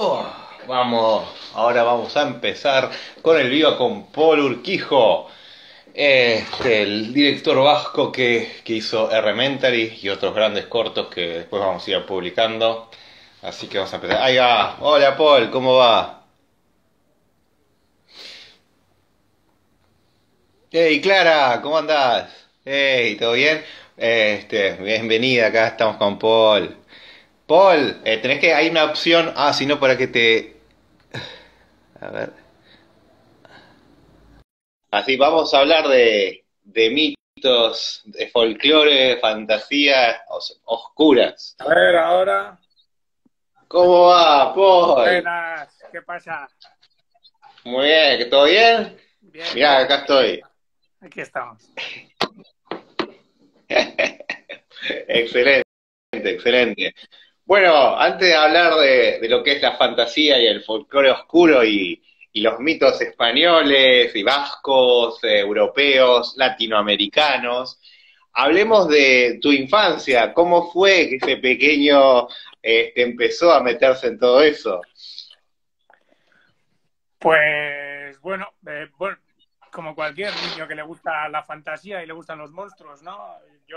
Oh, vamos, ahora vamos a empezar con el Viva con Paul Urquijo, el director vasco que hizo Elementary y otros grandes cortos que después vamos a ir publicando. Así que vamos a empezar. Ahí va. Hola Paul, ¿cómo va? Hey Clara, ¿cómo andás? Hey, ¿todo bien? Bienvenida, acá estamos con Paul. Paul, tenés que, hay una opción, si no, para que te... A ver. Así vamos a hablar de mitos, de folclore, fantasía oscuras. A ver, ahora. ¿Cómo va, Paul? Buenas, ¿qué pasa? Muy bien, ¿todo bien? Bien, Mirá, bien, acá estoy. aquí estamos. Excelente, excelente. Bueno, antes de hablar de lo que es la fantasía y el folclore oscuro y los mitos españoles y vascos, europeos, latinoamericanos, hablemos de tu infancia. ¿Cómo fue que ese pequeño empezó a meterse en todo eso? Pues bueno, como cualquier niño que le gusta la fantasía y le gustan los monstruos, ¿no?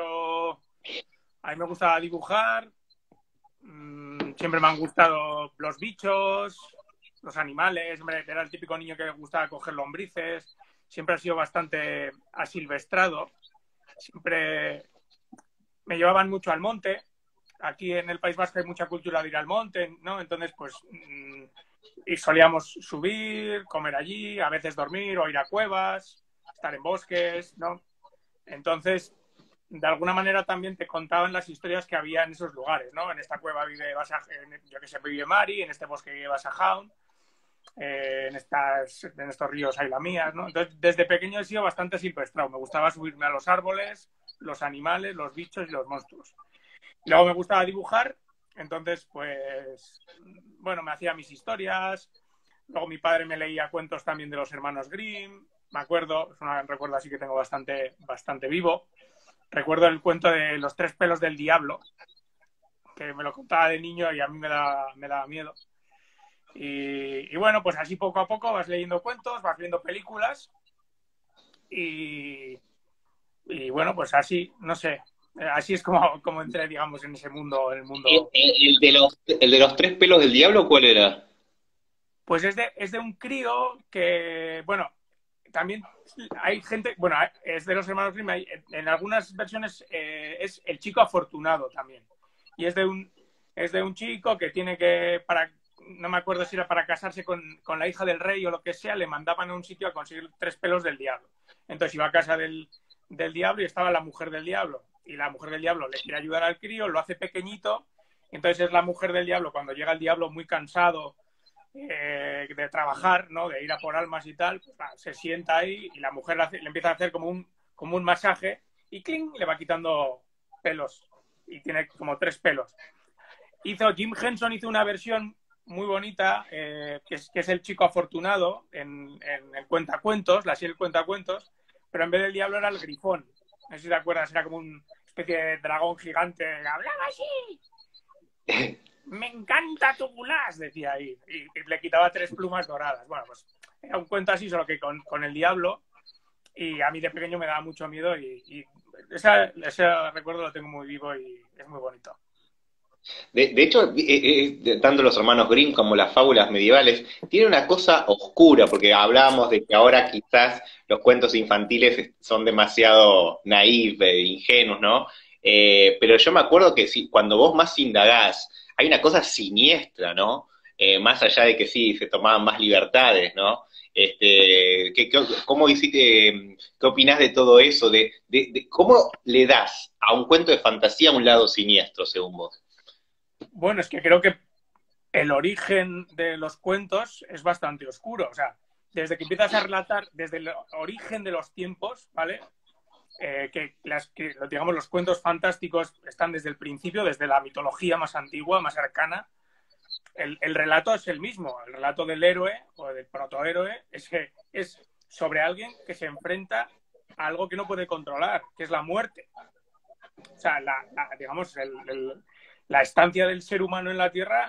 A mí me gusta dibujar, siempre me han gustado los bichos, los animales, era el típico niño que le gustaba coger lombrices, siempre ha sido bastante asilvestrado, siempre me llevaban mucho al monte. Aquí en el País Vasco hay mucha cultura de ir al monte, ¿no? Entonces, pues, y solíamos subir, comer allí, a veces dormir o ir a cuevas, estar en bosques, ¿no? Entonces, de alguna manera también te contaban las historias que había en esos lugares, ¿no? En esta cueva vive yo que sé, vive Mari, en este bosque vive Basajaun, en estos ríos hay la mía, ¿no? Entonces, desde pequeño he sido bastante silvestrado. Me gustaba subirme a los árboles, los animales, los bichos y los monstruos. Luego me gustaba dibujar, entonces, pues, bueno, me hacía mis historias. Luego mi padre me leía cuentos también de los hermanos Grimm. Me acuerdo, es un recuerdo así que tengo bastante vivo. Recuerdo el cuento de los tres pelos del diablo, que me lo contaba de niño y a mí me daba miedo. Y bueno, pues así poco a poco vas leyendo cuentos, vas viendo películas y, y bueno, pues así, no sé, así es como entré, digamos, en ese mundo, en el mundo. El de los tres pelos del diablo, ¿cuál era? Pues es de un crío que, bueno, también hay gente, bueno, es de los hermanos Grimm, en algunas versiones es el chico afortunado también. Y es de un chico que tiene que, no me acuerdo si era para casarse con la hija del rey o lo que sea, le mandaban a un sitio a conseguir tres pelos del diablo. Entonces iba a casa del diablo y estaba la mujer del diablo. Y la mujer del diablo le quiere ayudar al crío, lo hace pequeñito. Entonces es la mujer del diablo cuando llega el diablo muy cansado de trabajar, ¿no? De ir a por almas y tal, pues, se sienta ahí y la mujer le empieza a hacer como un masaje y ¡cling! Le va quitando pelos y tiene como tres pelos. Jim Henson hizo una versión muy bonita, que es el chico afortunado en el cuentacuentos, la serie El Cuentacuentos, pero en vez del diablo era el grifón. No sé si te acuerdas, era como una especie de dragón gigante, hablaba así. Me encanta tu gulas, decía ahí, y le quitaba tres plumas doradas. Bueno, pues era un cuento así, solo que con el diablo, y a mí de pequeño me daba mucho miedo, y ese recuerdo lo tengo muy vivo y es muy bonito. De hecho, tanto los hermanos Grimm como las fábulas medievales tienen una cosa oscura, porque hablábamos de que ahora quizás los cuentos infantiles son demasiado naif, ingenuos, ¿no? Pero yo me acuerdo que cuando vos más indagás, hay una cosa siniestra, ¿no? Más allá de que sí, se tomaban más libertades, ¿no? ¿Cómo hiciste, qué opinás de todo eso? ¿Cómo le das a un cuento de fantasía un lado siniestro, según vos? Bueno, es que creo que el origen de los cuentos es bastante oscuro. O sea, desde que empiezas a relatar, desde el origen de los tiempos, ¿vale? Digamos, los cuentos fantásticos están desde el principio, desde la mitología más antigua, más arcana. El relato es el mismo. El relato del héroe o del protohéroe es sobre alguien que se enfrenta a algo que no puede controlar, que es la muerte. O sea, digamos, la estancia del ser humano en la Tierra,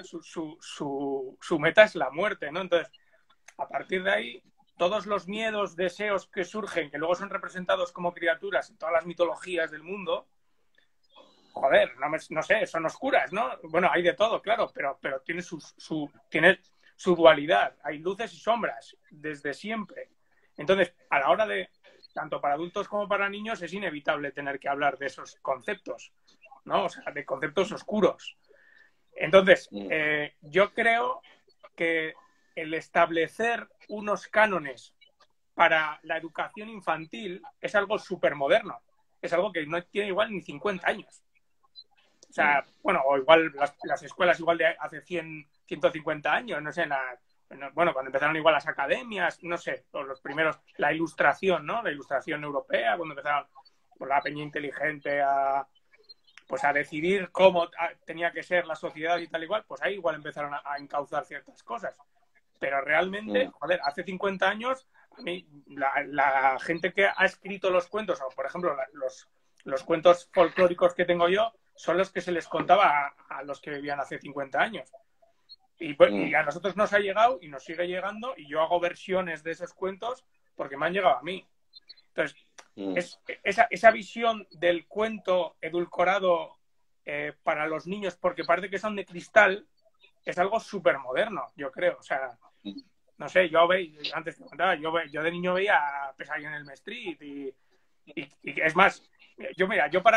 su meta es la muerte, ¿no? Entonces, a partir de ahí, todos los miedos, deseos que surgen, que luego son representados como criaturas en todas las mitologías del mundo, joder, no sé, son oscuras, ¿no? Bueno, hay de todo, claro, pero tiene tiene su dualidad. Hay luces y sombras, desde siempre. Entonces, a la hora de, tanto para adultos como para niños, es inevitable tener que hablar de esos conceptos, ¿no? O sea, de conceptos oscuros. Entonces, yo creo que el establecer unos cánones para la educación infantil es algo súper moderno. Es algo que no tiene igual ni 50 años. O sea, bueno, o igual las escuelas igual de hace 100, 150 años, no sé, bueno, cuando empezaron igual las academias, no sé, los primeros, la ilustración, ¿no? La ilustración europea, cuando empezaron por la peña inteligente a decidir cómo tenía que ser la sociedad y tal igual, pues ahí igual empezaron a encauzar ciertas cosas. Pero realmente, joder, hace 50 años, a mí, la gente que ha escrito los cuentos, o por ejemplo, los cuentos folclóricos que tengo yo, son los que se les contaba a los que vivían hace 50 años. Y a nosotros nos ha llegado y nos sigue llegando, y yo hago versiones de esos cuentos porque me han llegado a mí. Entonces, esa visión del cuento edulcorado para los niños, porque parece que son de cristal, es algo súper moderno, yo creo. O sea, no sé, antes te contaba, yo de niño veía Pesadilla en Elm Street y es más, yo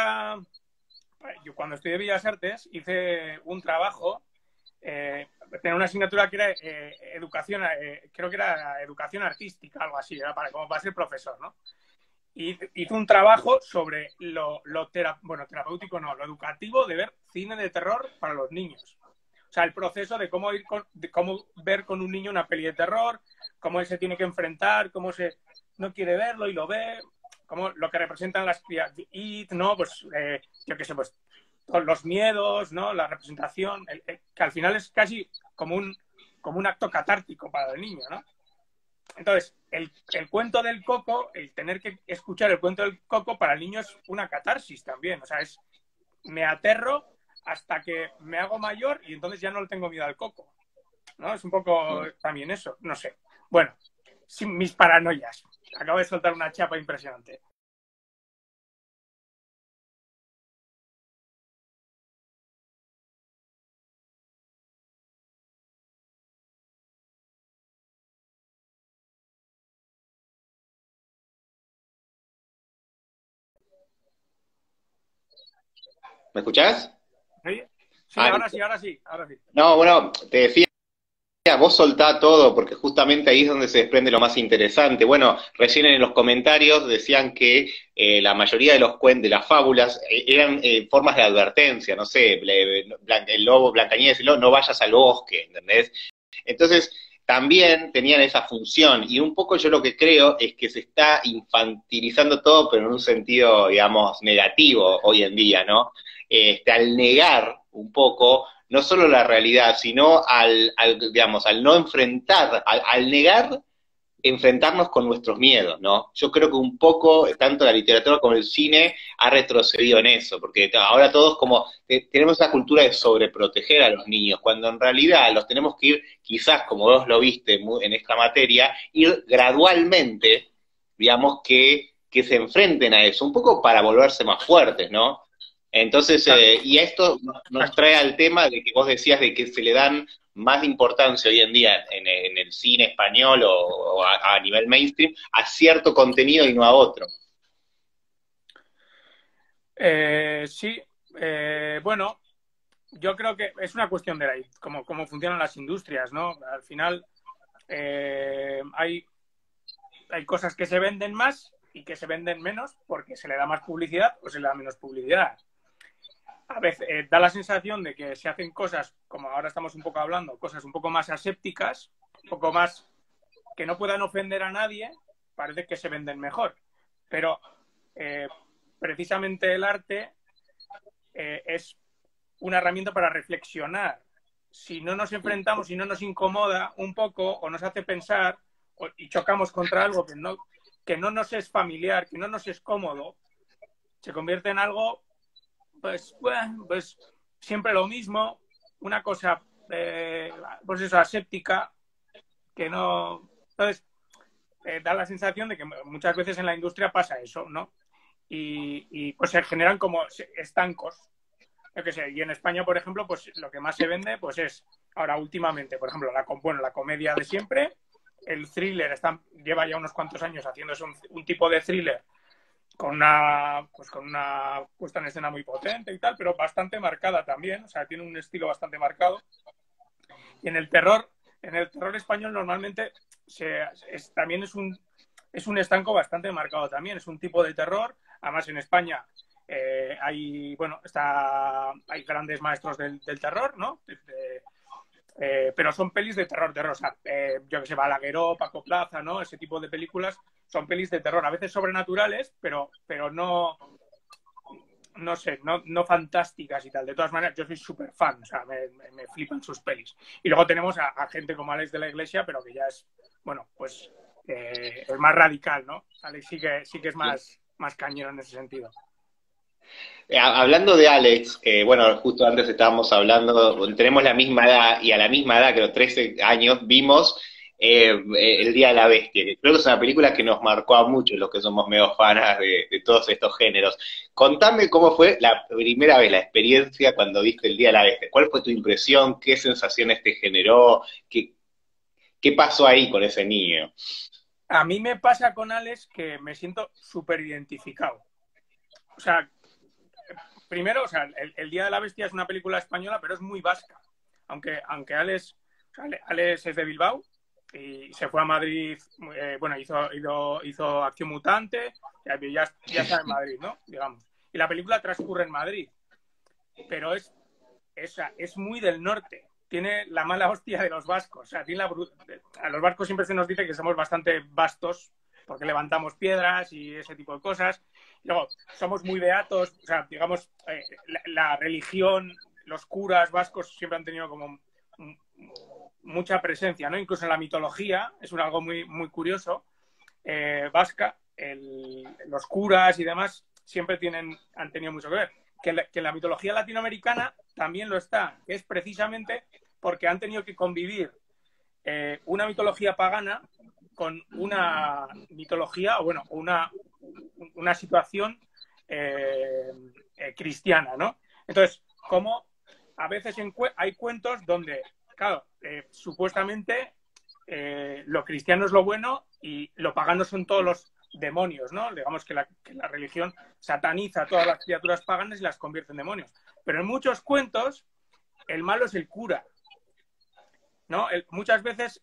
cuando estudié Bellas Artes hice un trabajo, tenía una asignatura que era educación, creo que era educación artística, algo así, era como para ser profesor, ¿no? Y hizo un trabajo sobre lo terapéutico, no, lo educativo de ver cine de terror para los niños. O sea, el proceso de cómo ver con un niño una peli de terror, cómo él se tiene que enfrentar, cómo no quiere verlo y lo ve, cómo lo que representan las criaturas, ¿no? Pues, yo qué sé, pues, todos los miedos, ¿no? La representación, que al final es casi como un acto catártico para el niño, ¿no? Entonces, el cuento del coco, el tener que escuchar el cuento del coco para el niño es una catarsis también. O sea, me aterro hasta que me hago mayor y entonces ya no le tengo miedo al coco, ¿no? Es un poco también eso, no sé. Bueno, sin mis paranoias. Acabo de soltar una chapa impresionante. ¿Me escuchás? ¿Sí? Sí, ahora sí, ahora sí. No, bueno, te decía, vos soltá todo, porque justamente ahí es donde se desprende lo más interesante. Bueno, recién en los comentarios decían que la mayoría de de las fábulas eran formas de advertencia, no sé, el lobo, Blancanieves, no vayas al bosque, ¿entendés? Entonces, también tenían esa función, y un poco yo lo que creo es que se está infantilizando todo, pero en un sentido, digamos, negativo hoy en día, ¿no? Al negar un poco no solo la realidad, sino digamos, al no enfrentar, al negar enfrentarnos con nuestros miedos, ¿no? Yo creo que un poco, tanto la literatura como el cine, ha retrocedido en eso, porque ahora todos como tenemos esa cultura de sobreproteger a los niños, cuando en realidad los tenemos que ir, quizás, como vos lo viste en esta materia, ir gradualmente, digamos, que se enfrenten a eso, un poco para volverse más fuertes, ¿no? Entonces, y esto nos trae al tema de que vos decías de que se le dan más importancia hoy en día en el cine español o a nivel mainstream a cierto contenido y no a otro. Sí, bueno, yo creo que es una cuestión de cómo funcionan las industrias, ¿no? Al final hay cosas que se venden más y que se venden menos porque se le da más publicidad o se le da menos publicidad. A veces da la sensación de que se hacen cosas, como ahora estamos un poco hablando, cosas un poco más asépticas, un poco más que no puedan ofender a nadie, parece que se venden mejor. Pero precisamente el arte es una herramienta para reflexionar. Si no nos enfrentamos, si no nos incomoda un poco o nos hace pensar y chocamos contra algo que no nos es familiar, que no nos es cómodo, se convierte en algo pues siempre lo mismo, una cosa, pues eso, aséptica, que no... Entonces, da la sensación de que muchas veces en la industria pasa eso, ¿no? Y pues se generan como estancos. Yo qué sé, y en España, por ejemplo, pues lo que más se vende pues es, ahora últimamente, por ejemplo, la comedia de siempre, el thriller lleva ya unos cuantos años haciéndose un tipo de thriller con una puesta en escena muy potente y tal, pero bastante marcada también, o sea, tiene un estilo bastante marcado. Y en el terror español normalmente también es un estanco bastante marcado también, es un tipo de terror, además en España hay grandes maestros del terror, ¿no? Pero son pelis de terror, o sea, yo que sé, Balagueró, Paco Plaza, ¿no? Ese tipo de películas son pelis de terror, a veces sobrenaturales, pero no sé, no fantásticas y tal. De todas maneras, yo soy súper fan, o sea, me flipan sus pelis. Y luego tenemos a gente como Alex de la Iglesia, pero que ya es, bueno, pues es más radical, ¿no? Alex sí que es más cañero en ese sentido. Hablando de Alex, bueno, justo antes estábamos hablando, tenemos la misma edad y a la misma edad, creo 13 años, vimos El Día de la Bestia, que creo que es una película que nos marcó a muchos los que somos medio fanas de todos estos géneros. Contame cómo fue la primera vez, la experiencia cuando viste El Día de la Bestia. ¿Cuál fue tu impresión? ¿Qué sensaciones te generó? ¿Qué pasó ahí con ese niño? A mí me pasa con Alex que me siento súper identificado. O sea, primero, o sea, el Día de la Bestia es una película española, pero es muy vasca. Aunque Alex, o sea, Alex es de Bilbao y se fue a Madrid, bueno, hizo Acción Mutante, ya está en Madrid, ¿no? Digamos. Y la película transcurre en Madrid, pero es muy del norte. Tiene la mala hostia de los vascos. O sea, a los vascos siempre se nos dice que somos bastante vastos porque levantamos piedras y ese tipo de cosas. Luego, somos muy beatos, o sea, digamos, la religión, los curas vascos siempre han tenido como mucha presencia, ¿no? Incluso en la mitología, es algo muy, muy curioso, vasca, los curas y demás siempre han tenido mucho que ver. Que la mitología latinoamericana también lo está, que es precisamente porque han tenido que convivir una mitología pagana con una mitología, o bueno, una situación cristiana, ¿no? Entonces, como a veces hay cuentos donde, claro, supuestamente lo cristiano es lo bueno y lo pagano son todos los demonios, ¿no? Digamos que la religión sataniza a todas las criaturas paganas y las convierte en demonios. Pero en muchos cuentos, el malo es el cura, ¿no? Muchas veces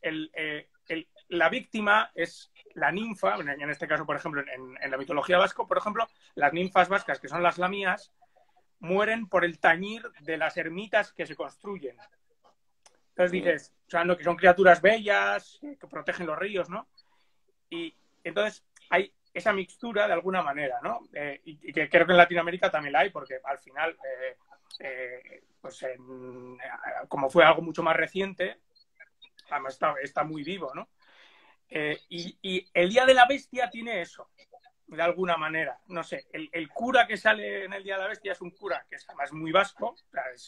la víctima es la ninfa, en este caso, por ejemplo, en la mitología vasco, por ejemplo, las ninfas vascas, que son las lamías, mueren por el tañir de las ermitas que se construyen. Entonces dices, o sea, no, que son criaturas bellas, que protegen los ríos, ¿no? Y entonces hay esa mixtura de alguna manera, ¿no? Y que creo que en Latinoamérica también la hay, porque al final, pues como fue algo mucho más reciente, además está muy vivo, ¿no? Y el Día de la Bestia tiene eso, de alguna manera. No sé, el cura que sale en el Día de la Bestia es un cura que es además muy vasco, o sea, es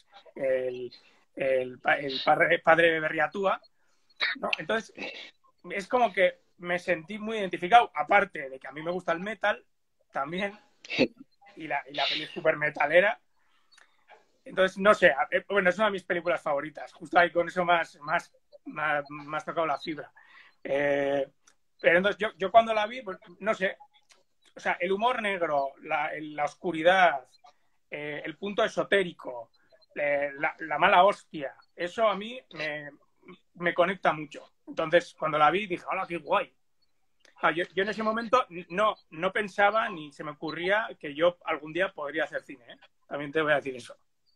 el padre Berriatúa, ¿no? Entonces, es como que me sentí muy identificado, aparte de que a mí me gusta el metal también, y la peli es súper metalera. Entonces, no sé, bueno, es una de mis películas favoritas, justo ahí con eso más tocado la fibra. Pero entonces yo cuando la vi, pues, no sé, o sea, el humor negro, la oscuridad, el punto esotérico, la mala hostia, eso a mí me conecta mucho. Entonces, cuando la vi, dije, hola, qué guay. Yo en ese momento no pensaba ni se me ocurría que yo algún día podría hacer cine, ¿eh? También te voy a decir eso.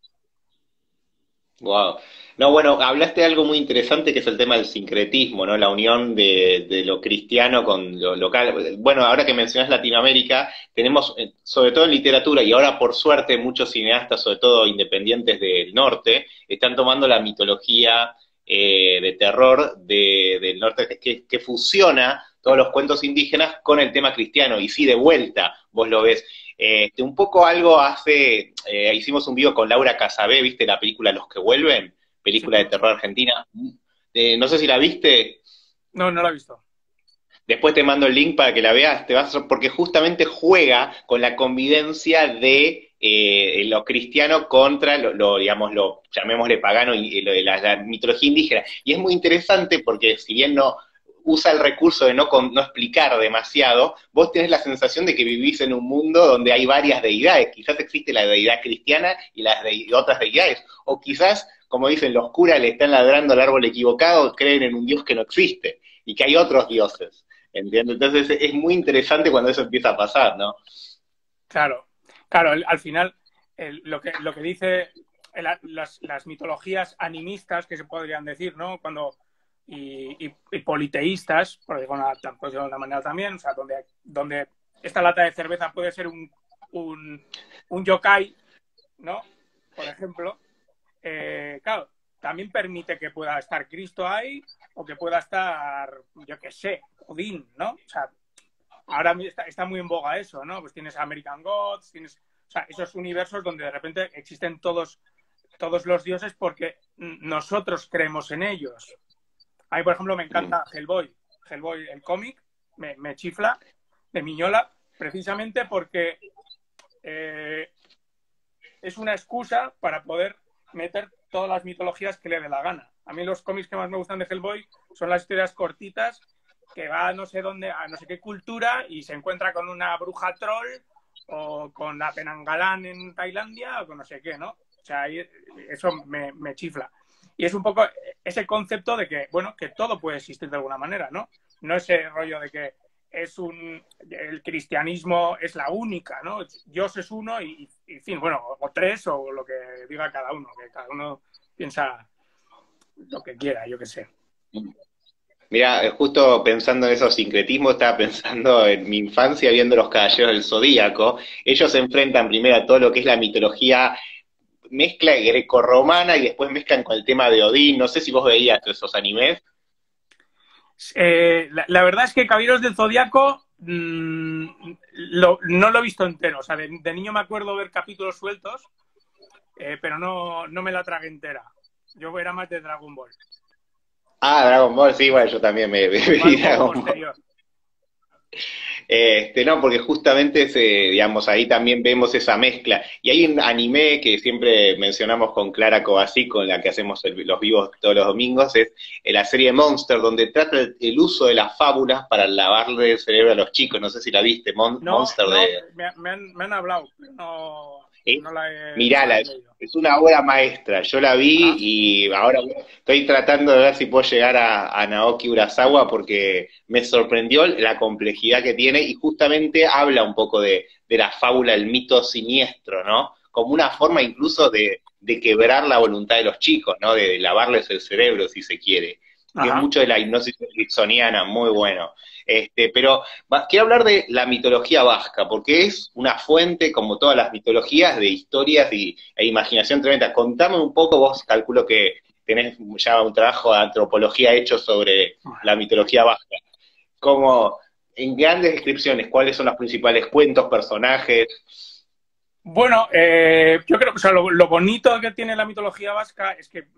Wow. No, bueno, hablaste de algo muy interesante que es el tema del sincretismo, ¿no? La unión de lo cristiano con lo local. Bueno, ahora que mencionas Latinoamérica, tenemos, sobre todo en literatura, y ahora por suerte muchos cineastas, sobre todo independientes del norte, están tomando la mitología de terror del norte que fusiona todos los cuentos indígenas con el tema cristiano. Y sí, de vuelta, vos lo ves Un poco algo hace, hicimos un video con Laura Casabé, ¿viste la película Los que vuelven? Sí. Película de terror argentina. No sé si la viste. No, no lo he visto. Después te mando el link para que la veas, porque justamente juega con la convivencia de lo cristiano contra digamos, lo llamémosle pagano y lo de la mitología indígena. Y es muy interesante porque si bien no usa el recurso de no explicar demasiado, vos tenés la sensación de que vivís en un mundo donde hay varias deidades. Quizás existe la deidad cristiana y las otras deidades. O quizás, como dicen, los curas le están ladrando al árbol equivocado, creen en un Dios que no existe y que hay otros dioses. ¿Entiendes? Entonces es muy interesante cuando eso empieza a pasar, ¿no? Claro, claro, al final lo que dice las mitologías animistas, que se podrían decir, ¿no? Y politeístas, por decirlo de una manera también, o sea, donde esta lata de cerveza puede ser un yokai, ¿no? Por ejemplo, claro, también permite que pueda estar Cristo ahí o que pueda estar, yo qué sé, Odín, ¿no? O sea, ahora está muy en boga eso, ¿no? Pues tienes American Gods, o sea, esos universos donde de repente existen todos los dioses porque nosotros creemos en ellos. A mí, por ejemplo, me encanta Hellboy, el cómic, me chifla, me miñola, precisamente porque es una excusa para poder meter todas las mitologías que le dé la gana. A mí los cómics que más me gustan de Hellboy son las historias cortitas que va a no sé dónde, a no sé qué cultura y se encuentra con una bruja troll o con la Penangalán en Tailandia o con no sé qué, ¿no? O sea, eso me chifla. Y es un poco ese concepto de que, bueno, que todo puede existir de alguna manera, ¿no? No ese rollo de que el cristianismo es la única, ¿no? Dios es uno y en fin, bueno, o tres o lo que diga cada uno, que cada uno piensa lo que quiera, yo qué sé. Mira, justo pensando en esos sincretismos, estaba pensando en mi infancia viendo Los Caballeros del Zodíaco. Ellos se enfrentan primero a todo lo que es la mitología mezcla grecorromana y después mezclan con el tema de Odín. No sé si vos veías esos animes. La verdad es que Caballeros del Zodíaco no lo he visto entero. O sea, de niño me acuerdo ver capítulos sueltos, pero no me la tragué entera. Yo era más de Dragon Ball. Ah, Dragon Ball, sí, bueno, yo también me Igual vi un poco Dragon Ball. posterior. No, porque justamente digamos, ahí también vemos esa mezcla. Y hay un anime que siempre mencionamos con Clara Kovacic, con la que hacemos los vivos todos los domingos, es la serie Monster, donde trata el uso de las fábulas para lavarle el cerebro a los chicos. No sé si la viste, No, Monster no, de... me han hablado, pero Es, no la mirala, he leído. es una obra maestra. Yo la vi Ajá, y ahora estoy tratando de ver si puedo llegar a Naoki Urasawa porque me sorprendió la complejidad que tiene y justamente habla un poco de la fábula, el mito siniestro, ¿no? Como una forma incluso de quebrar la voluntad de los chicos, ¿no? De lavarles el cerebro, si se quiere. Y es ajá. mucho de la hipnosis ericksoniana, muy bueno. Pero quiero hablar de la mitología vasca, porque es una fuente, como todas las mitologías, de historias e imaginación tremenda. Contame un poco, vos calculo que tenés ya un trabajo de antropología hecho sobre la mitología vasca. Como, en grandes descripciones, ¿cuáles son los principales cuentos, personajes? Bueno, yo creo que o sea, lo bonito que tiene la mitología vasca es que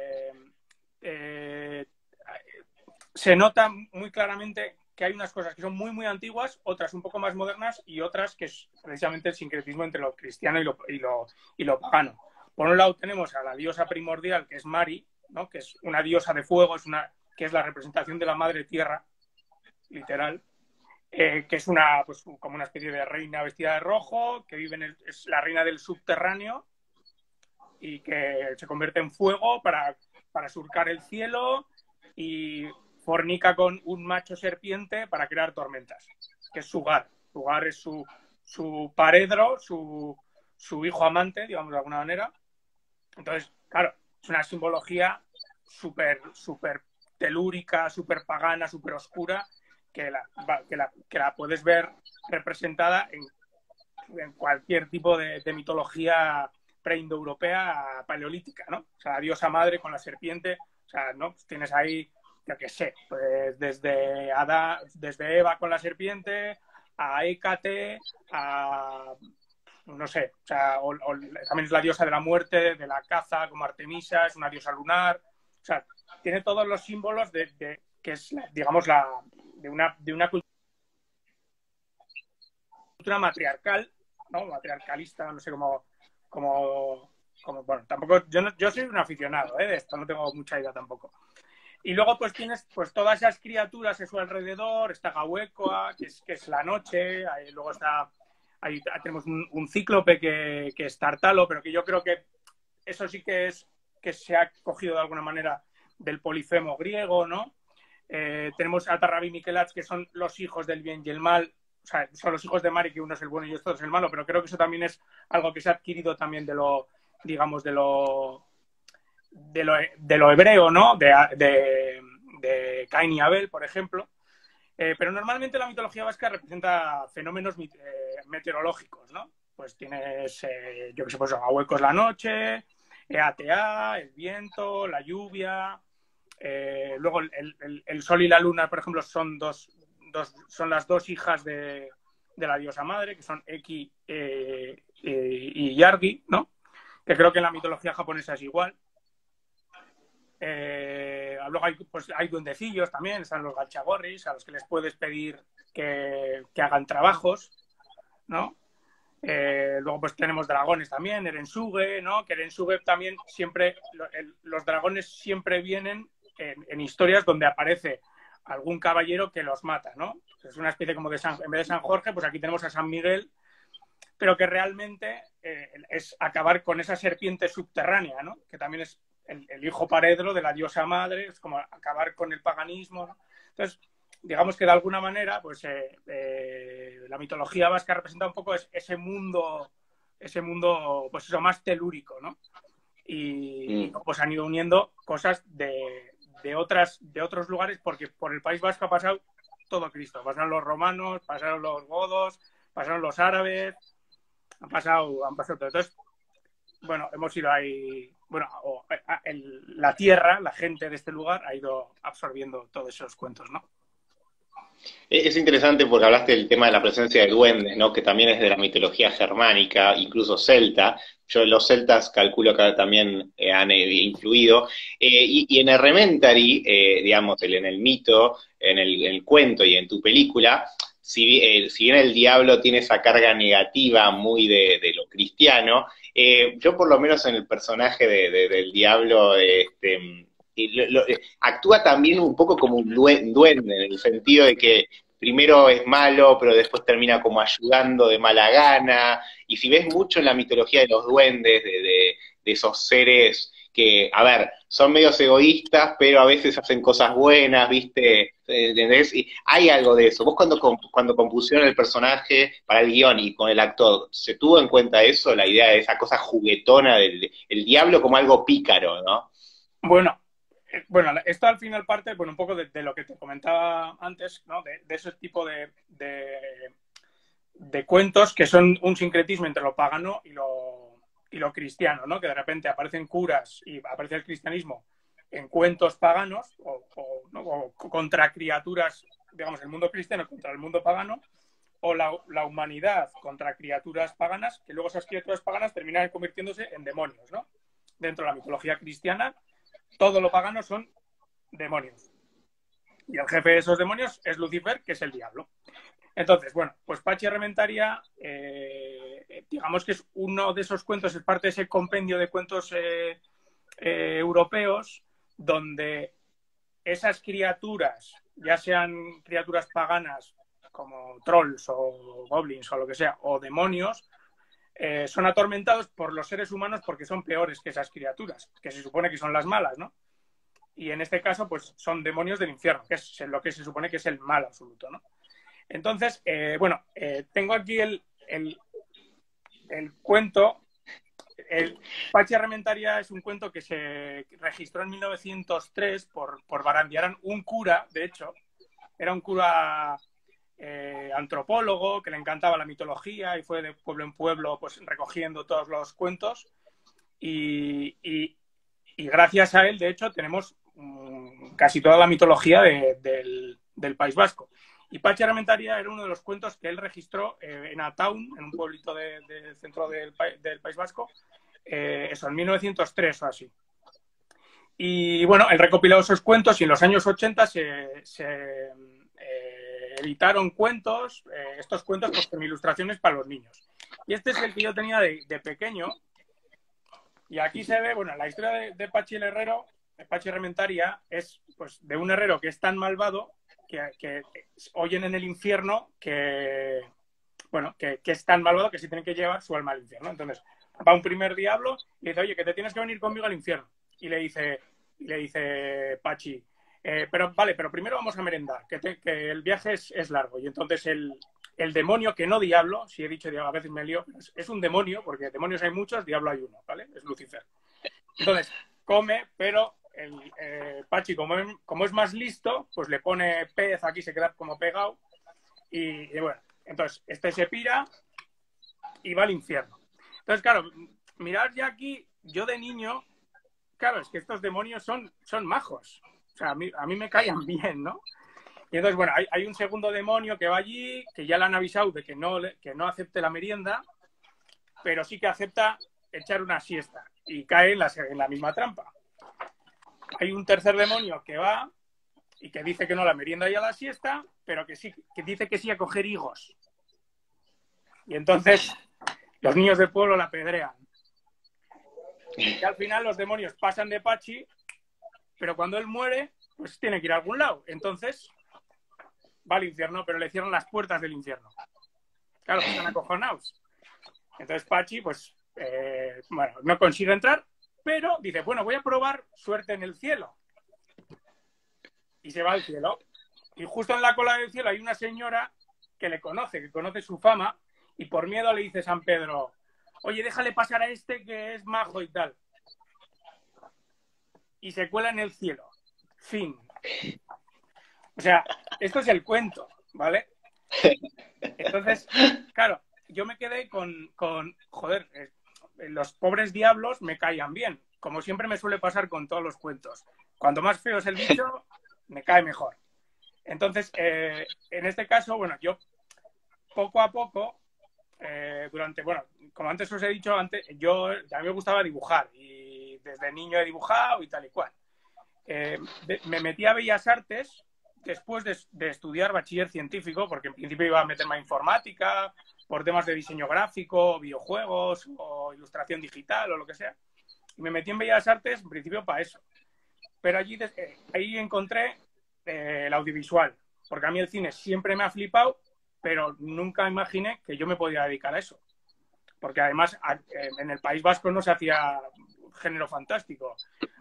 eh, se nota muy claramente que hay unas cosas que son muy, muy antiguas, otras un poco más modernas y otras que es precisamente el sincretismo entre lo cristiano y lo pagano. Por un lado tenemos a la diosa primordial, que es Mari, ¿no? Que es una diosa de fuego, que es la representación de la madre tierra, literal, que es pues, como una especie de reina vestida de rojo, que es la reina del subterráneo y que se convierte en fuego para surcar el cielo y fornica con un macho serpiente para crear tormentas, que es su Gar. Su Gar es su paredro, su hijo amante, digamos de alguna manera. Entonces, claro, es una simbología súper telúrica, súper pagana, súper oscura, que la puedes ver representada en cualquier tipo de mitología preindoeuropea paleolítica, ¿no? O sea, la diosa madre con la serpiente, o sea, ¿no? Pues tienes ahí, yo qué sé, pues desde Eva con la serpiente a Hécate, a no sé, o sea, también es la diosa de la muerte, de la caza, como Artemisa, es una diosa lunar, o sea, tiene todos los símbolos que es, digamos, de una cultura matriarcal, ¿no? Matriarcalista, no sé bueno, tampoco, yo soy un aficionado, de esto, no tengo mucha idea tampoco. Y luego pues tienes pues todas esas criaturas a su alrededor, está Gauecoa, que es la noche, luego ahí tenemos un cíclope que es Tartalo, pero que yo creo que eso sí que se ha cogido de alguna manera del Polifemo griego, ¿no? Tenemos a Tarrabi y Miquelats, que son los hijos del bien y el mal, o sea, son los hijos de Mari, que uno es el bueno y otro es el malo, pero creo que eso también es algo que se ha adquirido también de lo hebreo, ¿no? De Caín y Abel, por ejemplo. Pero normalmente la mitología vasca representa fenómenos meteorológicos, ¿no? Pues tienes, yo que sé, pues Ahuecos la noche, Eatea, el viento, la lluvia. Luego el sol y la luna, por ejemplo, son las dos hijas de la diosa madre, que son Eki y Yargi, ¿no? Que creo que en la mitología japonesa es igual. Luego hay duendecillos también, están los gachagorris, a los que les puedes pedir que hagan trabajos, ¿no? Luego pues tenemos dragones también, Erensuge, ¿no? Que Erensuge también siempre, los dragones siempre vienen en historias donde aparece algún caballero que los mata, ¿no? Es una especie como en vez de San Jorge, pues aquí tenemos a San Miguel, pero que realmente es acabar con esa serpiente subterránea, ¿no? Que también es el hijo paredro de la diosa madre, es como acabar con el paganismo, ¿no? Entonces, digamos que de alguna manera, pues la mitología vasca representa un poco ese mundo, pues eso, más telúrico, ¿no? Y pues han ido uniendo cosas de otros lugares, porque por el País Vasco ha pasado todo Cristo. Pasaron los romanos, pasaron los godos, pasaron los árabes, han pasado todo. Entonces, bueno, hemos ido ahí, bueno, la tierra, la gente de este lugar ha ido absorbiendo todos esos cuentos, ¿no? Es interesante porque hablaste del tema de la presencia de duendes, ¿no? Que también es de la mitología germánica, incluso celta. Yo los celtas calculo que también han influido. Y en Elementary, digamos, en el mito, en el cuento y en tu película, si bien el diablo tiene esa carga negativa muy de lo cristiano, yo por lo menos en el personaje del diablo, actúa también un poco como un duende, en el sentido de que primero es malo, pero después termina como ayudando de mala gana. Y si ves mucho en la mitología de los duendes, de esos seres que, a ver, son medios egoístas, pero a veces hacen cosas buenas, ¿viste? ¿Entendés? Y hay algo de eso. Vos cuando compusieron el personaje para el guión y con el actor, ¿se tuvo en cuenta eso, la idea de esa cosa juguetona del el diablo como algo pícaro, ¿no? Bueno, esto al final parte, bueno, un poco de lo que te comentaba antes, ¿no? De ese tipo de cuentos que son un sincretismo entre lo pagano y lo cristiano, ¿no? Que de repente aparecen curas y aparece el cristianismo en cuentos paganos o contra criaturas, digamos, el mundo cristiano contra el mundo pagano, o la humanidad contra criaturas paganas, que luego esas criaturas paganas terminan convirtiéndose en demonios, ¿no? Dentro de la mitología cristiana, todo lo pagano son demonios. Y el jefe de esos demonios es Lucifer, que es el diablo. Entonces, bueno, pues Pachi Armentaria, digamos que es uno de esos cuentos, es parte de ese compendio de cuentos europeos, donde esas criaturas, ya sean criaturas paganas como trolls o goblins o lo que sea, o demonios, son atormentados por los seres humanos porque son peores que esas criaturas, que se supone que son las malas, ¿no? Y en este caso, pues son demonios del infierno, que es lo que se supone que es el mal absoluto, ¿no? Entonces, bueno, tengo aquí el cuento. El Pachi Armentaria es un cuento que se registró en 1903 por Barandiarán, un cura, de hecho, era un cura antropólogo que le encantaba la mitología y fue de pueblo en pueblo pues recogiendo todos los cuentos y gracias a él, de hecho, tenemos casi toda la mitología del País Vasco. Y Pachi Armentaria era uno de los cuentos que él registró en Ataun, en un pueblito del centro del País Vasco, eso, en 1903 o así. Y bueno, él recopiló esos cuentos y en los años 80 se editaron cuentos, estos cuentos pues, con ilustraciones para los niños. Y este es el que yo tenía de pequeño. Y aquí se ve, bueno, la historia de Pachi el Herrero, de Pachi Armentaria, es pues de un herrero que es tan malvado que oyen en el infierno que, bueno, que es tan malvado que se tiene que llevar su alma al infierno. Entonces, va un primer diablo y le dice, oye, que te tienes que venir conmigo al infierno. Y le dice Pachi, pero primero vamos a merendar, que el viaje es largo. Y entonces el demonio, que no diablo, si he dicho diablo, a veces me lío, es un demonio, porque demonios hay muchos, diablo hay uno, ¿vale? Es Lucifer. Entonces, come, pero Pachi, como es más listo, pues le pone pez, aquí se queda como pegado, y bueno, entonces este se pira y va al infierno. Entonces, claro, mirad ya aquí, yo de niño, claro, es que estos demonios son majos. O sea, a mí me caían bien, ¿no? Y entonces, bueno, hay un segundo demonio que va allí, que ya le han avisado de que no acepte la merienda, pero sí que acepta echar una siesta y cae en la misma trampa. Hay un tercer demonio que va y que dice que no a la merienda y a la siesta, pero que sí, que dice que sí a coger higos. Y entonces los niños del pueblo la apedrean. Y al final los demonios pasan de Pachi, pero cuando él muere, pues tiene que ir a algún lado. Entonces va al infierno, pero le cierran las puertas del infierno. Claro, están acojonados. Entonces Pachi, pues, bueno, no consigue entrar, pero dice, bueno, voy a probar suerte en el cielo. Y se va al cielo. Y justo en la cola del cielo hay una señora que conoce su fama, y por miedo le dice San Pedro, oye, déjale pasar a este que es majo y tal. Y se cuela en el cielo. Fin. O sea, esto es el cuento, ¿vale? Entonces, claro, yo me quedé con joder, los pobres diablos me caían bien, como siempre me suele pasar con todos los cuentos. Cuanto más feo es el bicho, me cae mejor. Entonces, en este caso, bueno, yo poco a poco, bueno, como antes os he dicho, a mí me gustaba dibujar y desde niño he dibujado y tal y cual. Me metí a Bellas Artes después de estudiar bachiller científico, porque en principio iba a meterme a informática, por temas de diseño gráfico, videojuegos o ilustración digital o lo que sea. Y me metí en Bellas Artes en principio para eso. Pero ahí encontré el audiovisual, porque a mí el cine siempre me ha flipado, pero nunca imaginé que yo me podía dedicar a eso. Porque además en el País Vasco no se hacía género fantástico.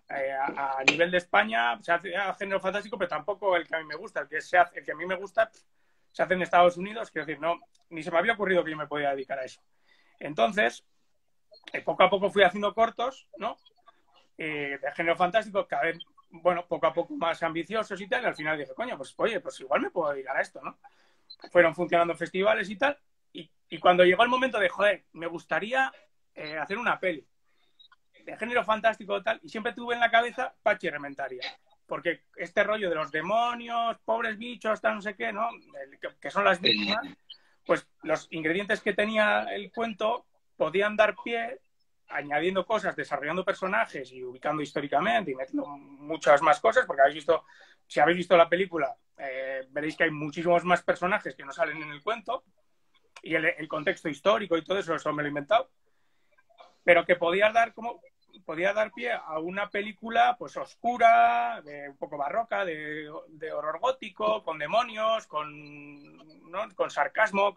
A nivel de España se hace género fantástico, pero tampoco el que a mí me gusta. El que a mí me gusta se hace en Estados Unidos. Quiero decir, no, ni se me había ocurrido que yo me podía dedicar a eso. Entonces, poco a poco fui haciendo cortos, ¿no? De género fantástico, cada vez, bueno, poco a poco más ambiciosos y tal. Y al final dije, coño, pues oye, pues igual me puedo dedicar a esto, ¿no? Fueron funcionando festivales y tal. Y cuando llegó el momento de, joder, me gustaría hacer una peli de género fantástico tal, y siempre tuve en la cabeza Pachi Armentaria, porque este rollo de los demonios, pobres bichos, tal no sé qué, ¿no? Que son las víctimas, pues los ingredientes que tenía el cuento podían dar pie, añadiendo cosas, desarrollando personajes y ubicando históricamente y metiendo muchas más cosas, porque si habéis visto la película, veréis que hay muchísimos más personajes que no salen en el cuento, y el contexto histórico y todo eso me lo he inventado, pero que podía dar pie a una película pues oscura, un poco barroca, de horror gótico, con demonios, ¿no? Con sarcasmo,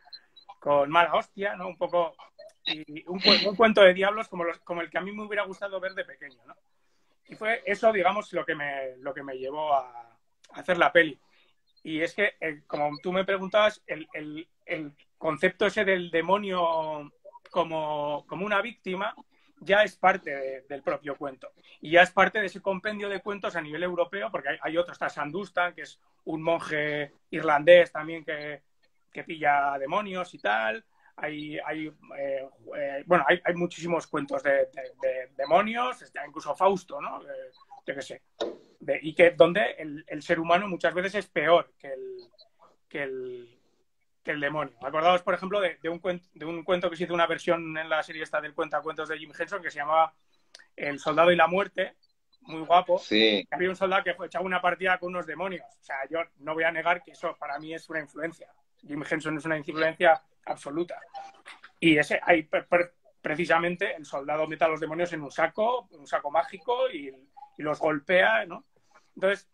con mala hostia, ¿no? Un poco, y un cuento de diablos como el que a mí me hubiera gustado ver de pequeño, ¿no? Y fue eso, digamos, lo que me llevó a hacer la peli. Y es que, como tú me preguntabas, el concepto ese del demonio como una víctima ya es parte del propio cuento. Y ya es parte de ese compendio de cuentos a nivel europeo, porque hay otro, está Sandustan, que es un monje irlandés también que pilla demonios y tal. Hay muchísimos cuentos de demonios, incluso Fausto, ¿no? Yo qué sé. Y que donde el ser humano muchas veces es peor que el demonio. Acordaos, por ejemplo, de un cuento que se hizo una versión en la serie esta del cuentacuentos de Jim Henson que se llamaba El soldado y la muerte, muy guapo. Sí. Había un soldado que echaba una partida con unos demonios. O sea, yo no voy a negar que eso para mí es una influencia. Jim Henson es una influencia absoluta. Y hay precisamente el soldado mete a los demonios en un saco mágico y los golpea, ¿no? Entonces,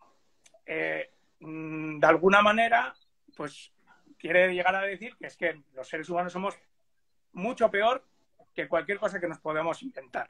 de alguna manera, pues quiere llegar a decir que es que los seres humanos somos mucho peor que cualquier cosa que nos podamos inventar.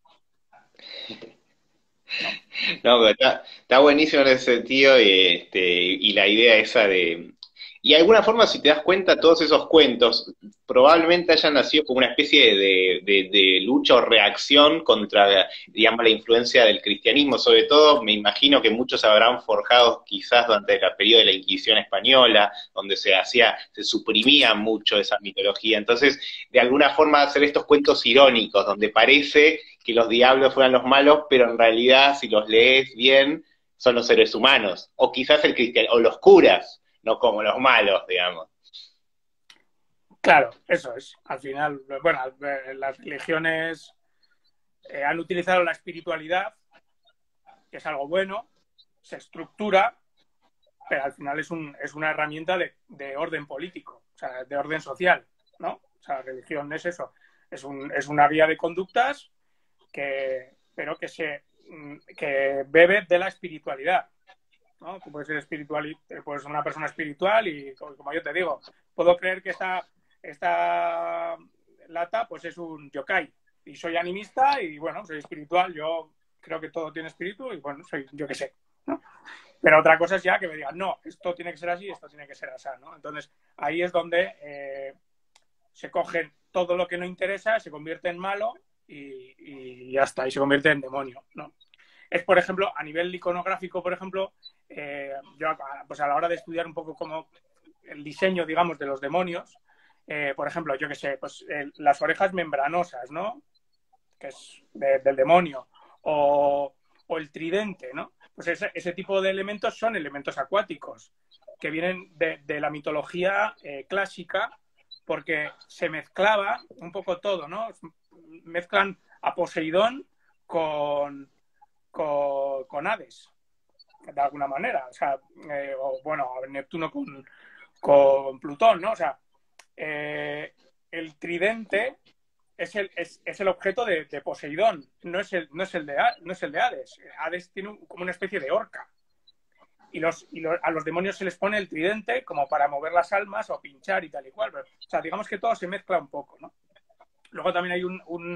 No, pero está buenísimo en ese sentido y la idea esa de... Y de alguna forma, si te das cuenta, todos esos cuentos probablemente hayan nacido como una especie de lucha o reacción contra, digamos, la influencia del cristianismo. Sobre todo, me imagino que muchos habrán forjado quizás durante el periodo de la Inquisición española, donde se suprimía mucho esa mitología. Entonces, de alguna forma, hacer estos cuentos irónicos, donde parece que los diablos fueran los malos, pero en realidad, si los lees bien, son los seres humanos. O quizás el cristiano, o los curas, no como los malos, digamos. Claro, eso es. Al final, bueno, las religiones han utilizado la espiritualidad, que es algo bueno, se estructura, pero al final es una herramienta de orden político, o sea, de orden social, ¿no? O sea, la religión es eso, es una guía de conductas pero que bebe de la espiritualidad, ¿no? Tú puedes ser puedes ser una persona espiritual y, como yo te digo, puedo creer que esta lata pues es un yokai y soy animista y, bueno, soy espiritual, yo creo que todo tiene espíritu y, bueno, soy yo qué sé, ¿no? Pero otra cosa es ya que me digan, no, esto tiene que ser así, esto tiene que ser así, ¿no? Entonces, ahí es donde se coge todo lo que no interesa, se convierte en malo y ya está, y se convierte en demonio, ¿no? Es, por ejemplo, a nivel iconográfico, por ejemplo, yo pues a la hora de estudiar un poco como el diseño, digamos, de los demonios, por ejemplo, yo qué sé, pues las orejas membranosas, ¿no? Que es del demonio, o el tridente, ¿no? Pues ese tipo de elementos son elementos acuáticos, que vienen de la mitología clásica, porque se mezclaba un poco todo, ¿no? Mezclan a Poseidón con Hades, de alguna manera, o sea, o bueno, Neptuno con Plutón, ¿no? O sea, el tridente es el objeto de Poseidón, no es el de Hades. Hades tiene como una especie de horca. A los demonios se les pone el tridente como para mover las almas o pinchar y tal y cual. Pero, o sea, digamos que todo se mezcla un poco, ¿no? Luego también hay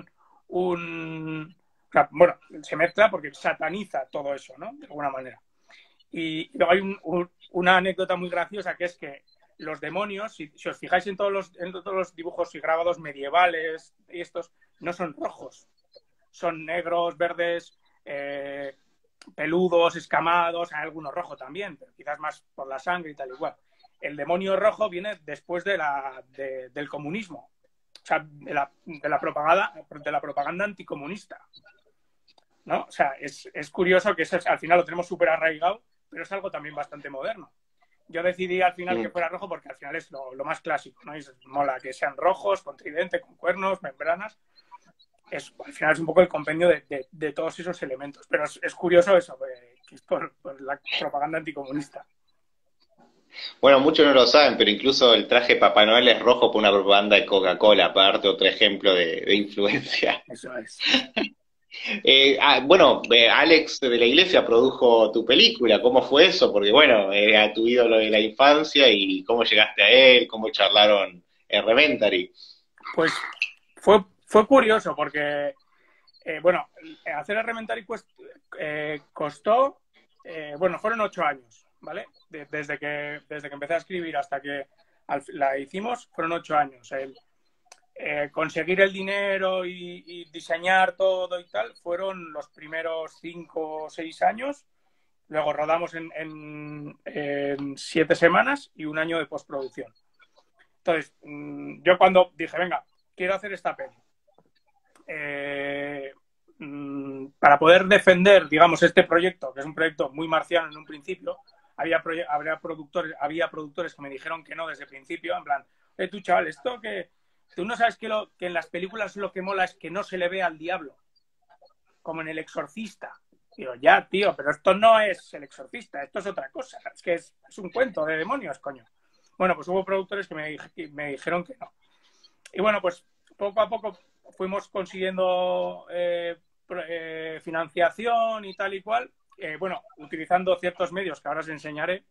o sea, bueno, se mezcla porque sataniza todo eso, ¿no? De alguna manera. Y luego hay una anécdota muy graciosa que es que los demonios, si os fijáis en todos los dibujos y grabados medievales y estos, no son rojos. Son negros, verdes, peludos, escamados, hay algunos rojos también, pero quizás más por la sangre y tal igual. El demonio rojo viene después del comunismo, o sea, de la propaganda anticomunista, ¿no? O sea, es curioso que eso al final lo tenemos súper arraigado, pero es algo también bastante moderno. Yo decidí al final que fuera rojo porque al final es lo más clásico, ¿no? Y mola que sean rojos, con tridente, con cuernos, membranas. Al final es un poco el compendio de todos esos elementos. Pero es curioso eso, que es por la propaganda anticomunista. Bueno, muchos no lo saben, pero incluso el traje de Papá Noel es rojo por una propaganda de Coca-Cola, aparte otro ejemplo de influencia. Eso es. Bueno, Alex de la Iglesia produjo tu película, ¿cómo fue eso? Porque bueno, era tu ídolo de la infancia y cómo llegaste a él, cómo charlaron en Rementary. Pues fue curioso porque, bueno, hacer el Rementary costó, bueno, fueron 8 años, ¿vale? Desde que empecé a escribir hasta que la hicimos, fueron 8 años. Conseguir el dinero y diseñar todo y tal fueron los primeros 5 o 6 años. Luego rodamos en 7 semanas y un año de postproducción. Entonces, yo cuando dije, venga, quiero hacer esta peli, para poder defender, digamos, este proyecto, que es un proyecto muy marciano en un principio, había productores que me dijeron que no desde el principio, en plan, tú chaval, esto que tú no sabes que en las películas lo que mola es que no se le ve al diablo, como en El Exorcista. Digo, ya, tío, pero esto no es El Exorcista, esto es otra cosa, es que es un cuento de demonios, coño. Bueno, pues hubo productores que me dijeron que no. Y bueno, pues poco a poco fuimos consiguiendo financiación y tal y cual, bueno, utilizando ciertos medios que ahora os enseñaré.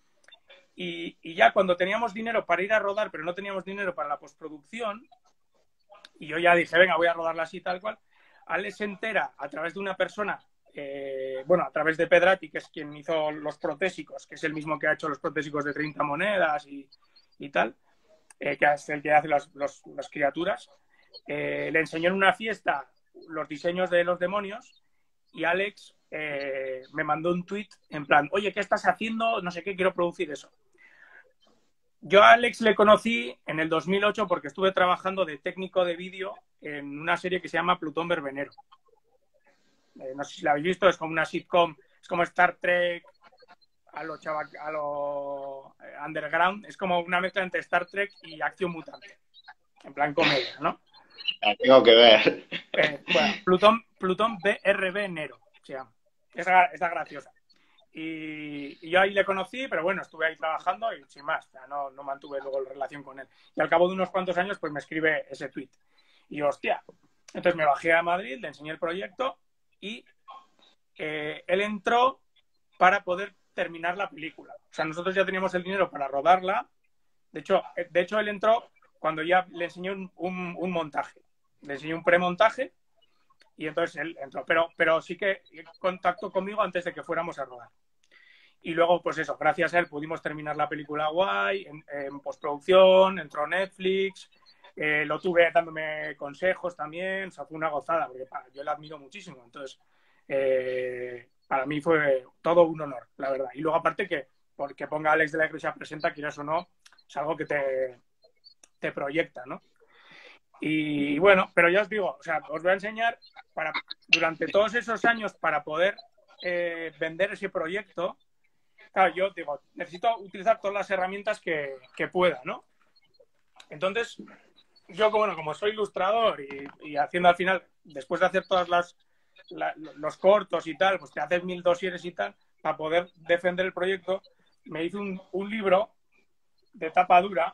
Y ya cuando teníamos dinero para ir a rodar, pero no teníamos dinero para la postproducción, y yo ya dije, venga, voy a rodarla así tal cual, Alex se entera a través de una persona, bueno, a través de Pedrati, que es quien hizo los protésicos, que es el mismo que ha hecho los protésicos de 30 monedas y tal, que es el que hace las criaturas. Le enseñó en una fiesta los diseños de los demonios y Alex me mandó un tweet en plan, oye, ¿qué estás haciendo? No sé qué, quiero producir eso. Yo a Alex le conocí en el 2008 porque estuve trabajando de técnico de vídeo en una serie que se llama Plutón Verbenero. No sé si la habéis visto, es como una sitcom, es como Star Trek a lo underground, es como una mezcla entre Star Trek y Acción Mutante, en plan comedia, ¿no? La tengo que ver. Bueno, Plutón Verbenero se llama. Está graciosa. Y yo ahí le conocí, pero bueno, estuve ahí trabajando y sin más, o sea, no mantuve luego relación con él. Y al cabo de unos cuantos años, pues me escribe ese tweet. Y hostia, entonces me bajé a Madrid, le enseñé el proyecto y él entró para poder terminar la película. O sea, nosotros ya teníamos el dinero para rodarla. De hecho él entró cuando ya le enseñé un montaje. Le enseñé un premontaje y entonces él entró. Pero sí que contactó conmigo antes de que fuéramos a rodar. Y luego, pues eso, gracias a él pudimos terminar la película guay, en postproducción, entró Netflix, lo tuve dándome consejos también, o sea, fue una gozada, porque yo le admiro muchísimo. Entonces, para mí fue todo un honor, la verdad. Y luego, aparte, que porque ponga Alex de la Iglesia presenta, quieras o no, es algo que te proyecta, ¿no? Y bueno, pero ya os digo, o sea, os voy a enseñar durante todos esos años para poder vender ese proyecto. Claro, yo digo, necesito utilizar todas las herramientas que pueda, ¿no? Entonces, yo, bueno, como soy ilustrador y haciendo al final, después de hacer todas los cortos y tal, pues te haces 1000 dosieres y tal, para poder defender el proyecto, me hice un libro de tapa dura.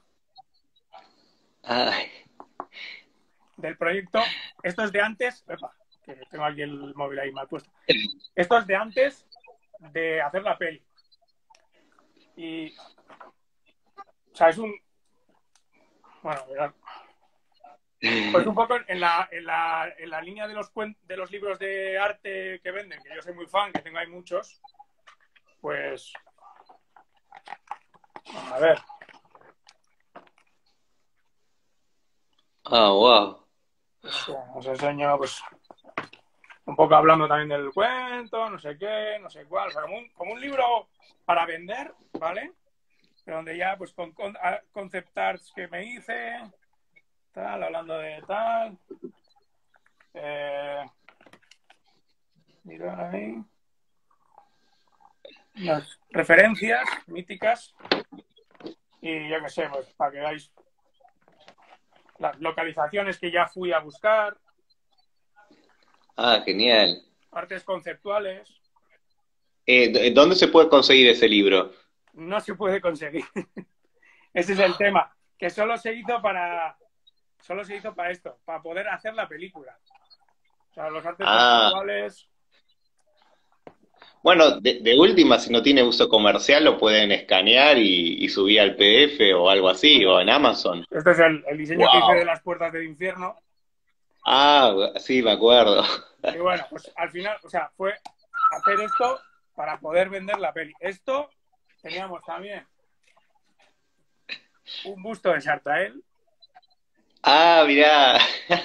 Ay. Del proyecto. Esto es de antes, que tengo aquí el móvil ahí mal puesto. Esto es de antes de hacer la peli. Y, o sea, es un... Bueno, pues un poco en la línea de los libros de arte que venden, que yo soy muy fan, que tengo ahí muchos, pues... A ver. Ah, wow. Os enseño, pues, un poco hablando también del cuento, no sé qué, no sé cuál, o sea, como un libro para vender, ¿vale? Donde ya, pues, con concept arts que me hice, tal, hablando de tal. Mirad ahí. Las referencias míticas. Y yo qué sé, pues, para que veáis las localizaciones que ya fui a buscar. Ah, genial. Artes conceptuales. ¿Dónde se puede conseguir ese libro? No se puede conseguir. Ese es el tema. Que solo se hizo para esto, para poder hacer la película. O sea, los artes conceptuales. Bueno, de última, si no tiene uso comercial, lo pueden escanear y subir al PDF o algo así, o en Amazon. Este es el diseño que hice de las puertas del infierno. Ah, sí, me acuerdo. Y bueno, pues al final, o sea, fue hacer esto para poder vender la peli. Esto teníamos también un busto de Sartael. Ah, mirá.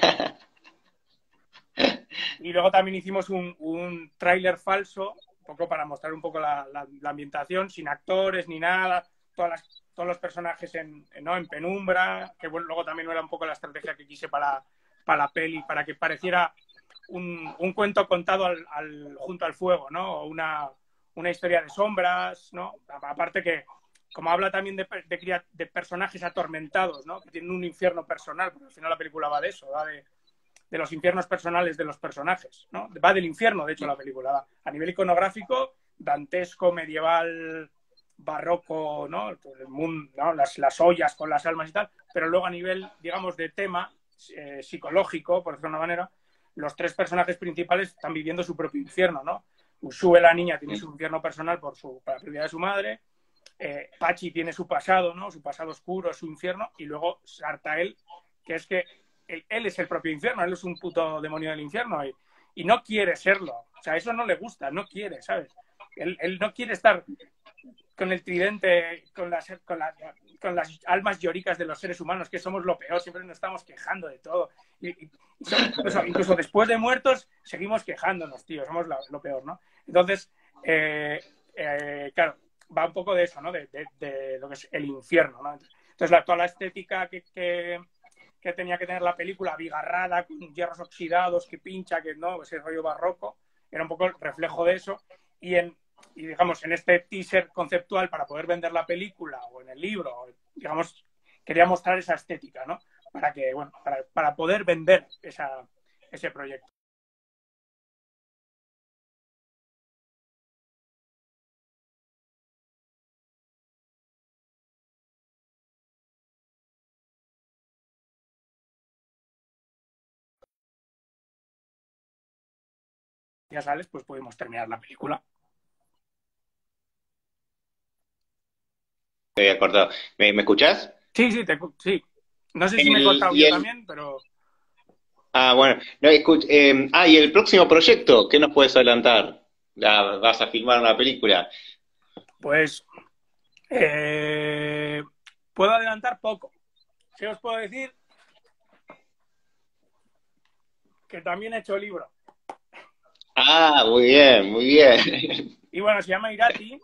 Y luego también hicimos un tráiler falso, un poco para mostrar un poco la ambientación, sin actores ni nada, todos los personajes en penumbra, que bueno, luego también era un poco la estrategia que quise para la peli, para que pareciera un cuento contado junto al fuego, ¿no? O una historia de sombras, ¿no? Aparte que, como habla también de personajes atormentados, ¿no? Que tienen un infierno personal, porque al final la película va de eso, va de los infiernos personales de los personajes, ¿no? Va del infierno, de hecho, la película va. A nivel iconográfico, dantesco, medieval, barroco, ¿no? El mundo, ¿no? Las ollas con las almas y tal, pero luego a nivel, digamos, de tema psicológico, por decirlo de una manera, los tres personajes principales están viviendo su propio infierno, ¿no? Usue, la niña, tiene su infierno personal por la pérdida de su madre, Pachi tiene su pasado, ¿no? Su pasado oscuro, su infierno, y luego Sartael, que es que él es el propio infierno, él es un puto demonio del infierno y no quiere serlo. O sea, eso no le gusta, no quiere, ¿sabes? Él no quiere estar con el tridente, con las almas lloricas de los seres humanos, que somos lo peor, siempre nos estamos quejando de todo. Incluso después de muertos, seguimos quejándonos, tío, somos lo peor, ¿no? Entonces, claro, va un poco de eso, ¿no? De lo que es el infierno, ¿no? Entonces, toda la estética que tenía que tener la película, abigarrada, con hierros oxidados, que pincha, que no, ese rollo barroco, era un poco el reflejo de eso. Y digamos, en este teaser conceptual para poder vender la película o en el libro, digamos, quería mostrar esa estética, ¿no? Para que, bueno, para poder vender ese proyecto. Ya sales, pues podemos terminar la película. Te había cortado. ¿Me escuchás? Sí, sí. No sé si me he cortado yo también, pero... Ah, bueno. No, y el próximo proyecto, ¿qué nos puedes adelantar? ¿Vas a filmar una película? Pues puedo adelantar poco. ¿Qué os puedo decir? Que también he hecho libro. Ah, muy bien, muy bien. Y bueno, se llama Irati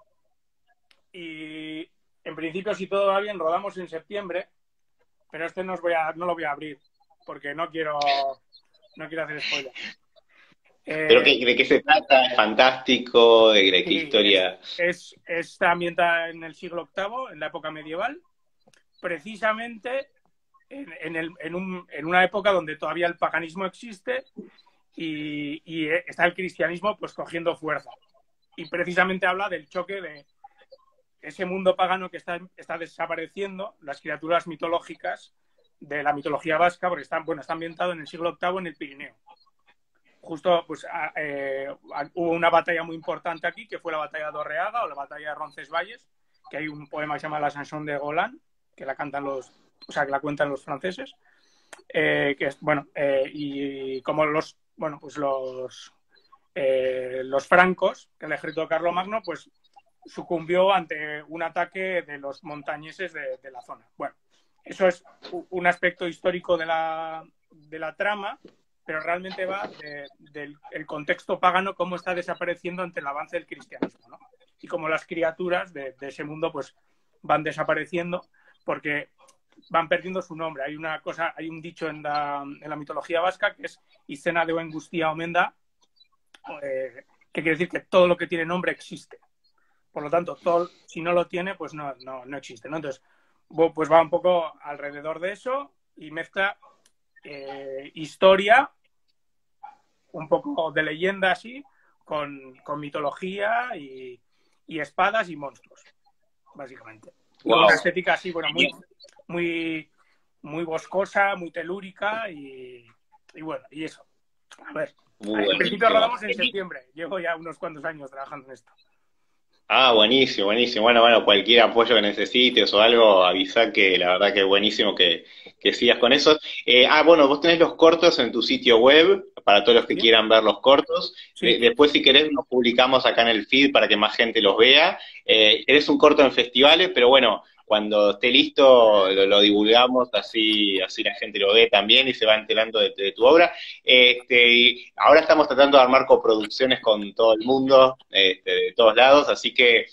y en principio, si todo va bien, rodamos en septiembre, pero no lo voy a abrir porque no quiero hacer spoiler. ¿Pero de qué se trata? ¿Es fantástico? ¿De qué historia? Está ambientada en el siglo VIII, en la época medieval, precisamente en una época donde todavía el paganismo existe y está el cristianismo pues cogiendo fuerza. Y precisamente habla del choque de ese mundo pagano que está desapareciendo, las criaturas mitológicas de la mitología vasca, porque está ambientado en el siglo VIII en el Pirineo. Justo pues hubo una batalla muy importante aquí, que fue la batalla de Orreaga o la batalla de Roncesvalles, que hay un poema que se llama La Chanson de Golan, que la cantan que la cuentan los franceses, que es, bueno, y como los francos, que el ejército de Carlomagno, pues sucumbió ante un ataque de los montañeses de la zona. Bueno, eso es un aspecto histórico de la trama, pero realmente va del contexto pagano, cómo está desapareciendo ante el avance del cristianismo, ¿no? Y cómo las criaturas de ese mundo pues van desapareciendo porque van perdiendo su nombre. Hay un dicho en la mitología vasca que es Izena de Engustia Omenda, que quiere decir que todo lo que tiene nombre existe. Por lo tanto, si no lo tiene, pues no existe, ¿no? Entonces, pues va un poco alrededor de eso y mezcla historia, un poco de leyenda así, con mitología y espadas y monstruos, básicamente. Wow. Y una estética así, bueno, muy boscosa, muy telúrica y bueno, y eso. A ver, en principio rodamos en septiembre. Llevo ya unos cuantos años trabajando en esto. Ah, buenísimo, buenísimo. Bueno, cualquier apoyo que necesites o algo, avisa que la verdad que es buenísimo que sigas con eso. Bueno, vos tenés los cortos en tu sitio web, para todos los que quieran ver los cortos. Sí. Después, si querés, los publicamos acá en el feed para que más gente los vea. Querés un corto en festivales, pero bueno, cuando esté listo lo divulgamos, así la gente lo ve también y se va enterando de tu obra. Y ahora estamos tratando de armar coproducciones con todo el mundo, de todos lados, así que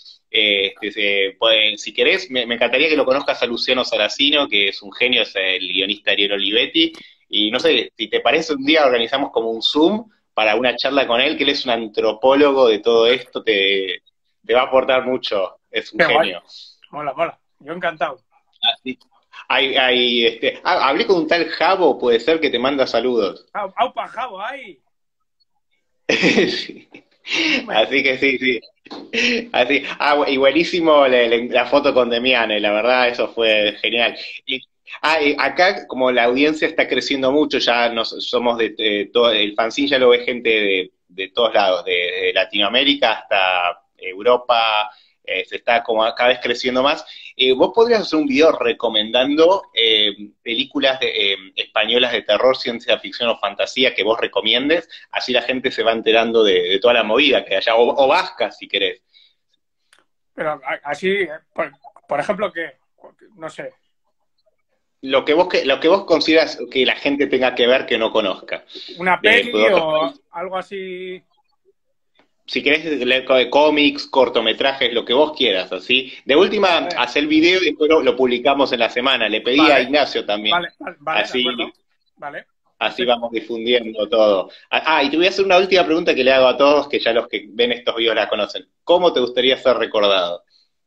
si querés, me encantaría que lo conozcas a Luciano Saracino, que es un genio, es el guionista Ariel Olivetti, y no sé, si te parece, un día organizamos como un Zoom para una charla con él, que él es un antropólogo de todo esto, te va a aportar mucho, es un Qué guay. genio. Mola, mola. Yo encantado. Así. Hablé con un tal Javo, puede ser que te manda saludos. Au, au pajao, ay. Sí. Dime. Así que sí, sí. Así. Y buenísimo la foto con Demiane, la verdad, eso fue genial. Acá, como la audiencia está creciendo mucho, ya somos de todo, el fanzine ya lo ve gente de todos lados, de Latinoamérica hasta Europa, se está como cada vez creciendo más. ¿Vos podrías hacer un video recomendando películas españolas de terror, ciencia ficción o fantasía que vos recomiendes? Así la gente se va enterando de toda la movida que hay allá, o vasca si querés. Pero así, por ejemplo, que, no sé, Lo que vos consideras que la gente tenga que ver que no conozca. una De peli otros o países. algo así. Si querés leer de cómics, cortometrajes, lo que vos quieras, así. De última, Vale, hacer el video y después lo publicamos en la semana. Le pedí a vale, Ignacio también. vale, vale, vale, de Así, acuerdo. Vale, así perfecto. vamos difundiendo todo. Y te voy a hacer una última pregunta que le hago a todos, que ya los que ven estos videos la conocen. ¿Cómo te gustaría ser recordado?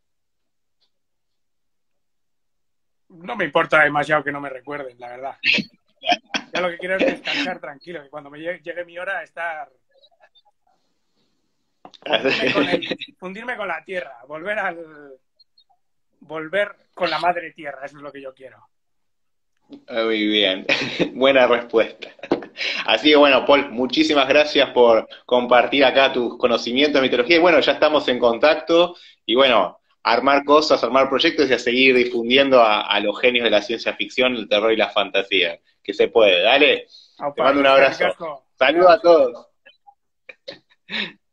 No me importa demasiado que no me recuerden, la verdad. Ya lo que quiero es descansar tranquilo, que cuando me llegue mi hora estar fundirme con la tierra, volver con la madre tierra, eso es lo que yo quiero. Muy bien, buena respuesta. Así que bueno, Paul, muchísimas gracias por compartir acá tus conocimientos de mitología. Y bueno, ya estamos en contacto y bueno, armar cosas, armar proyectos y a seguir difundiendo a los genios de la ciencia ficción, el terror y la fantasía. Que se puede. Dale, te Aupa, mando un eskerrik abrazo. asko. Saludos Adiós. a todos.